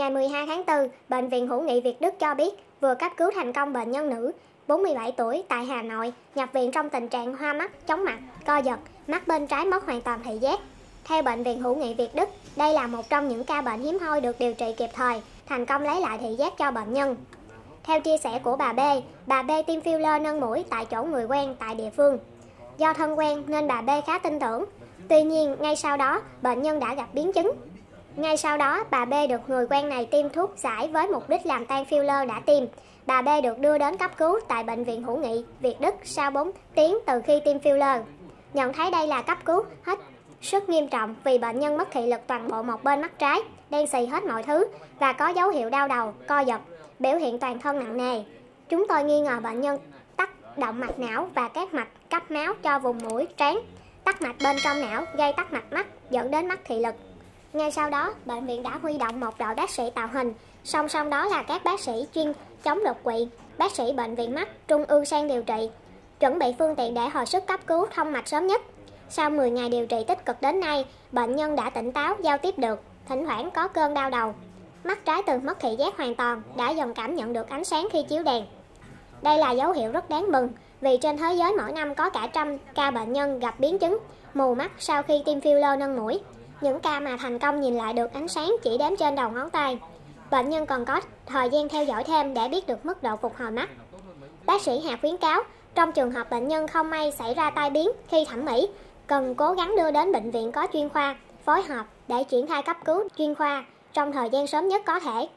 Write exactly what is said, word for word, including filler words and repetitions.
Ngày mười hai tháng tư, Bệnh viện Hữu nghị Việt Đức cho biết vừa cấp cứu thành công bệnh nhân nữ bốn mươi bảy tuổi tại Hà Nội, nhập viện trong tình trạng hoa mắt, chóng mặt, co giật, mắt bên trái mất hoàn toàn thị giác. Theo Bệnh viện Hữu nghị Việt Đức, đây là một trong những ca bệnh hiếm hoi được điều trị kịp thời, thành công lấy lại thị giác cho bệnh nhân. Theo chia sẻ của bà B, bà B tiêm filler nâng mũi tại chỗ người quen tại địa phương. Do thân quen nên bà B khá tin tưởng. Tuy nhiên, ngay sau đó, bệnh nhân đã gặp biến chứng. Ngay sau đó, bà B được người quen này tiêm thuốc giải với mục đích làm tan filler đã tiêm. Bà B được đưa đến cấp cứu tại Bệnh viện Hữu nghị Việt Đức sau bốn tiếng từ khi tiêm filler. Nhận thấy đây là cấp cứu hết sức nghiêm trọng vì bệnh nhân mất thị lực toàn bộ một bên mắt trái, đen xì hết mọi thứ và có dấu hiệu đau đầu, co giật, biểu hiện toàn thân nặng nề. Chúng tôi nghi ngờ bệnh nhân tắc động mạch não và các mạch cấp máu cho vùng mũi, trán, tắc mạch bên trong não gây tắc mạch mắt dẫn đến mất thị lực. Ngay sau đó, bệnh viện đã huy động một đội bác sĩ tạo hình, song song đó là các bác sĩ chuyên chống đột quỵ, bác sĩ bệnh viện mắt trung ương sang điều trị, chuẩn bị phương tiện để hồi sức cấp cứu thông mạch sớm nhất. Sau mười ngày điều trị tích cực đến nay, bệnh nhân đã tỉnh táo, giao tiếp được, thỉnh thoảng có cơn đau đầu. Mắt trái từ mất thị giác hoàn toàn đã dần cảm nhận được ánh sáng khi chiếu đèn. Đây là dấu hiệu rất đáng mừng vì trên thế giới mỗi năm có cả trăm ca bệnh nhân gặp biến chứng mù mắt sau khi tiêm filler nâng mũi. Những ca mà thành công nhìn lại được ánh sáng chỉ đếm trên đầu ngón tay. Bệnh nhân còn có thời gian theo dõi thêm để biết được mức độ phục hồi mắt. Bác sĩ Hà khuyến cáo, trong trường hợp bệnh nhân không may xảy ra tai biến khi thẩm mỹ, cần cố gắng đưa đến bệnh viện có chuyên khoa, phối hợp để triển khai cấp cứu chuyên khoa trong thời gian sớm nhất có thể.